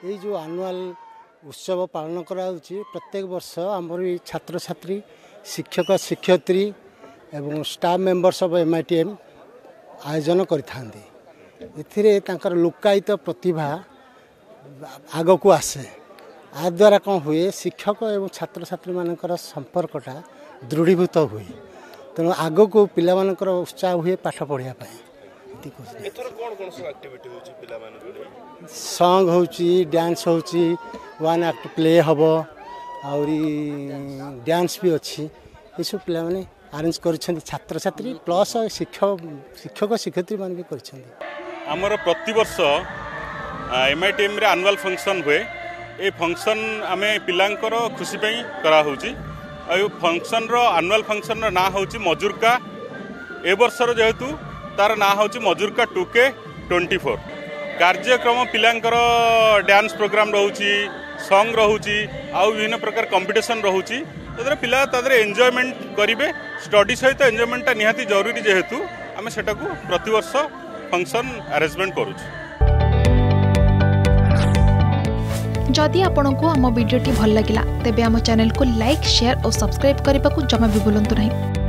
ये जो आनुआल उत्सव पालन कराउछि प्रत्येक वर्ष आमर छात्र छात्री शिक्षक शिक्षयित्री एवं स्टाफ मेंबर्स ऑफ एमआईटीएम आयोजन कर लुकायित प्रतिभा आग को आसे आ द्वारा कौन हुए शिक्षक एवं छात्र छात्री मानकर संपर्कटा दृढ़ीभूत हुए तेणु आग को पिला मानकर उत्साह हुए पाठ पढ़िया सॉन्ग होची डांस होची वन एक्ट प्ले हम और डांस भी अच्छी ये सब पिला माने अरेंज कर छात्र छात्री प्लस शिक्षक शिक्षयित्री मान भी कर प्रति वर्ष एमआईटीएम रे एनुअल फंक्शन हुए ये फंक्शन आम पिलांकर खुशी करा फंक्शन रो एनुअल फंक्शन रो ना होची मजूरका ए वर्षर जेहेतु तार ना होची मजूरका 2K24 कार्यक्रम पिलांकर डांस प्रोग्राम रहूची सॉन्ग रहूची आउ विभिन्न प्रकार कंपटीशन रहूची तदरे पिला तदरे एंजॉयमेंट करिवे स्टडी सहित एंजॉयमेंट निहाती जरूरी जेहेतु आम सेटा को प्रति वर्ष फंक्शन अरेंजमेंट करूछु। जदि आपंक आम भिडी भल लगा तेब आम चैनल को लाइक शेयर और सब्सक्राइब करने को जमा भी भूलु नहीं।